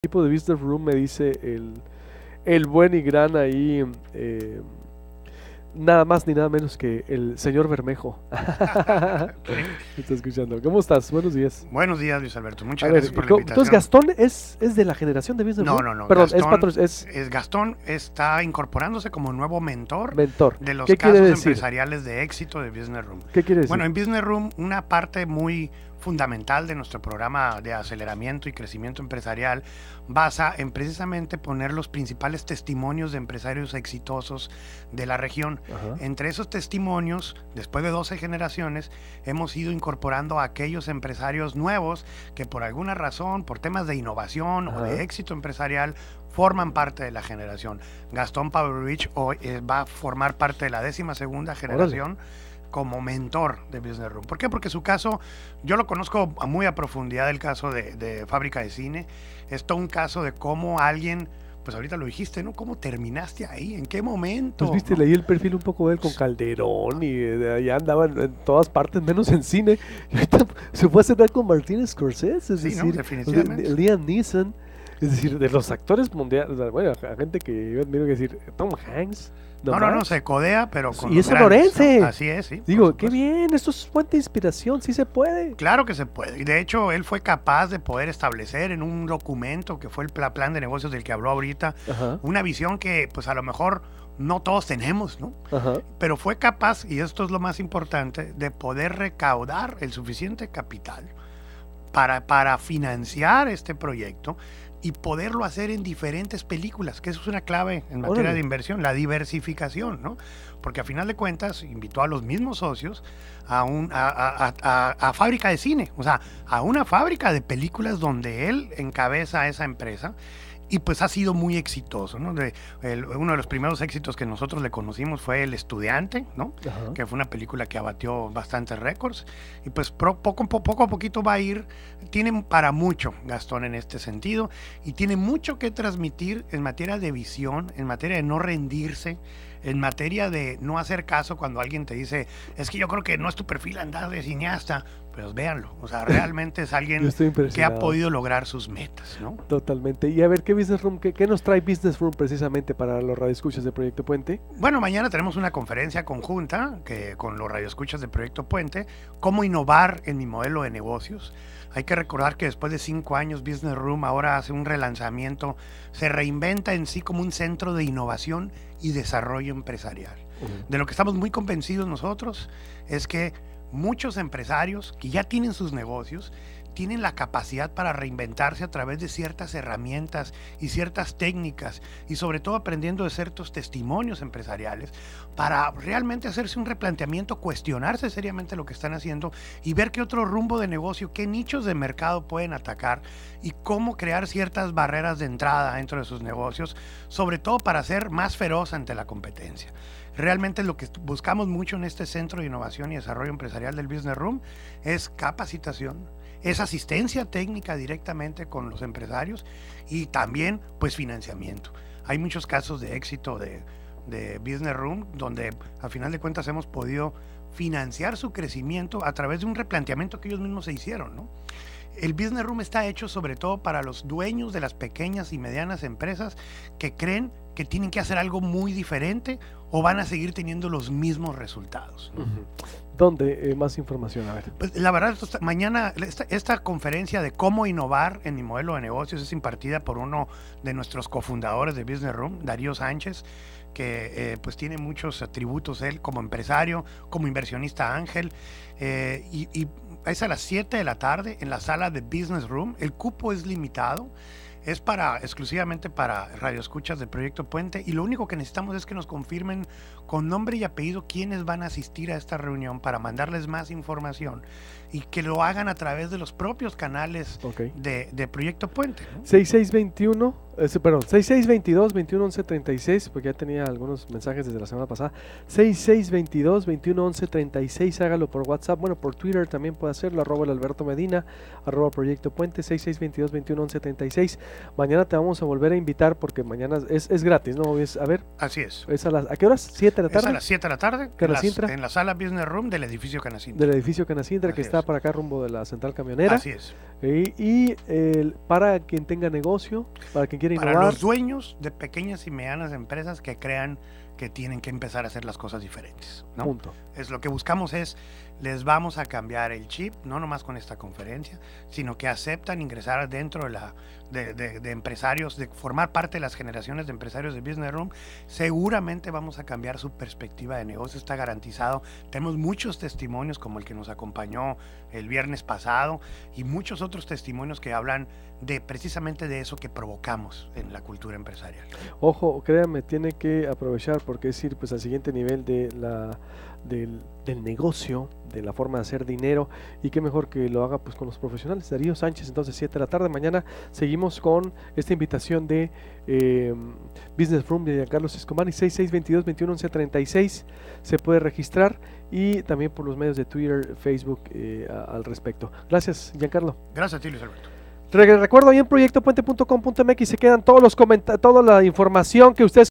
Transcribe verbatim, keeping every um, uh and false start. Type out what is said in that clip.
equipo de Business Room, me dice el, el buen y gran ahí, eh, nada más ni nada menos que el señor Bermejo. Okay. Me está escuchando. ¿Cómo estás? Buenos días. Buenos días, Luis Alberto. A Muchas ver, gracias por la ¿cómo- invitación. entonces Gastón es, es de la generación de Business No, Room. no, no. Perdón, Gastón, es patro, es es Gastón está incorporándose como nuevo mentor mentor. de los ¿Qué quiere casos decir? empresariales de éxito de Business Room. ¿Qué quiere decir? Bueno, en Business Room, una parte muy fundamental de nuestro programa de aceleramiento y crecimiento empresarial basa en precisamente poner los principales testimonios de empresarios exitosos de la región. Ajá. Entre esos testimonios, después de doce generaciones, hemos ido incorporando a aquellos empresarios nuevos que por alguna razón, por temas de innovación Ajá. o de éxito empresarial, forman parte de la generación. Gastón Pavlovich hoy eh, va a formar parte de la décima segunda generación. Órale. Como mentor de Business Room. ¿Por qué? Porque su caso, yo lo conozco a muy a profundidad, el caso de, de Fábrica de Cine. Es todo un caso de cómo alguien, pues ahorita lo dijiste, ¿no? ¿Cómo terminaste ahí? ¿En qué momento? Pues viste, ¿no? leí el perfil un poco de él con Calderón y de allá andaban en todas partes, menos en cine. Y ahorita se fue a cenar con Martin Scorsese, es Sí, decir, ¿no? Definitivamente. Liam Neeson. Es decir, de los actores mundiales, bueno, a gente que yo admiro, que decir, Tom Hanks. No, no, no, se codea, pero con y los es grandes, sonorense. ¿no? Así es, sí. Digo, qué bien, esto es fuente de inspiración, sí se puede. Claro que se puede. Y de hecho, él fue capaz de poder establecer en un documento que fue el plan de negocios del que habló ahorita, Ajá. una visión que, pues a lo mejor no todos tenemos, ¿no? Ajá. Pero fue capaz, y esto es lo más importante, de poder recaudar el suficiente capital para, para financiar este proyecto y poderlo hacer en diferentes películas, que eso es una clave en materia Órale. de inversión, la diversificación, ¿no? Porque a final de cuentas invitó a los mismos socios a, un, a, a, a, a fábrica de cine, o sea, a una fábrica de películas donde él encabeza esa empresa. Y pues ha sido muy exitoso, ¿no? De, el, uno de los primeros éxitos que nosotros le conocimos fue El Estudiante, ¿no? Ajá. Que fue una película que abatió bastantes récords. Y pues pro, poco, poco a poquito va a ir, tiene para mucho Gastón en este sentido, y tiene mucho que transmitir en materia de visión, en materia de no rendirse, en materia de no hacer caso cuando alguien te dice, es que yo creo que no es tu perfil andar de cineasta. Pues véanlo, o sea, realmente es alguien que ha podido lograr sus metas, ¿no? Totalmente. Y a ver, ¿qué Business Room, qué, qué nos trae Business Room precisamente para los radioescuchas de Proyecto Puente? Bueno, mañana tenemos una conferencia conjunta que, con los radioescuchas de Proyecto Puente, cómo innovar en mi modelo de negocios. Hay que recordar que después de cinco años Business Room ahora hace un relanzamiento, se reinventa en sí como un centro de innovación y desarrollo empresarial. Uh-huh. De lo que estamos muy convencidos nosotros es que muchos empresarios que ya tienen sus negocios tienen la capacidad para reinventarse a través de ciertas herramientas y ciertas técnicas y sobre todo aprendiendo de ciertos testimonios empresariales para realmente hacerse un replanteamiento, cuestionarse seriamente lo que están haciendo y ver qué otro rumbo de negocio, qué nichos de mercado pueden atacar y cómo crear ciertas barreras de entrada dentro de sus negocios, sobre todo para ser más feroz ante la competencia. Realmente lo que buscamos mucho en este Centro de Innovación y Desarrollo Empresarial del Business Room es capacitación, es asistencia técnica directamente con los empresarios y también pues financiamiento. Hay muchos casos de éxito de, de Business Room donde a final de cuentas hemos podido financiar su crecimiento a través de un replanteamiento que ellos mismos se hicieron, ¿no? El Business Room está hecho sobre todo para los dueños de las pequeñas y medianas empresas que creen que tienen que hacer algo muy diferente o van a seguir teniendo los mismos resultados, ¿no? Uh-huh. ¿Dónde? Eh, más información, a ver. Pues la verdad, esta, mañana esta, esta conferencia de cómo innovar en mi modelo de negocios es impartida por uno de nuestros cofundadores de Business Room, Darío Sánchez, que eh, pues tiene muchos atributos él como empresario, como inversionista ángel, eh, y, y es a las siete de la tarde en la sala de Business Room. El cupo es limitado, es para exclusivamente para radioescuchas del Proyecto Puente y lo único que necesitamos es que nos confirmen con nombre y apellido quiénes van a asistir a esta reunión para mandarles más información y que lo hagan a través de los propios canales okay. de, de Proyecto Puente, ¿no? seis seis dos uno es, perdón, seis seis veintidós, veintiuno once, treinta y seis, porque ya tenía algunos mensajes desde la semana pasada. seis seis veintidós, veintiuno once, treinta y seis, hágalo por WhatsApp, bueno, por Twitter también puede hacerlo, arroba el Alberto Medina, arroba Proyecto Puente, seis seis veintidós, veintiuno once, treinta y seis. Mañana te vamos a volver a invitar porque mañana es, es gratis, ¿no? Es, a ver. Así es. Es a, las, ¿A qué horas? ¿siete de la tarde? Es a las siete de la tarde, en, las, Canacintra. en la sala Business Room del edificio Canacintra. Del edificio Canacintra, Así que es. está para acá rumbo de la central camionera. Así es. Y, y el, para quien tenga negocio, para quien quiera Para innovar. los dueños de pequeñas y medianas empresas que crean que tienen que empezar a hacer las cosas diferentes, ¿no? Punto. Es lo que buscamos es, les vamos a cambiar el chip, no nomás con esta conferencia, sino que aceptan ingresar dentro de, la, de, de, de empresarios, de formar parte de las generaciones de empresarios de Business Room. Seguramente vamos a cambiar su perspectiva de negocio, está garantizado. Tenemos muchos testimonios como el que nos acompañó el viernes pasado y muchos otros testimonios que hablan de precisamente de eso que provocamos en la cultura empresarial. Ojo, créanme, tiene que aprovechar porque es ir pues al siguiente nivel de la del, del negocio, de la forma de hacer dinero, y qué mejor que lo haga pues con los profesionales. Darío Sánchez, entonces siete de la tarde. Mañana seguimos con esta invitación de eh, Business Room de Giancarlo Escomani. Seis seis veintidós, veintiuno once, treinta y seis se puede registrar, y también por los medios de Twitter, Facebook eh, a, al respecto. Gracias, Giancarlo. Gracias a ti, Luis Alberto. Recuerdo ahí en proyecto puente punto com punto m x se quedan todos los comentarios, toda la información que ustedes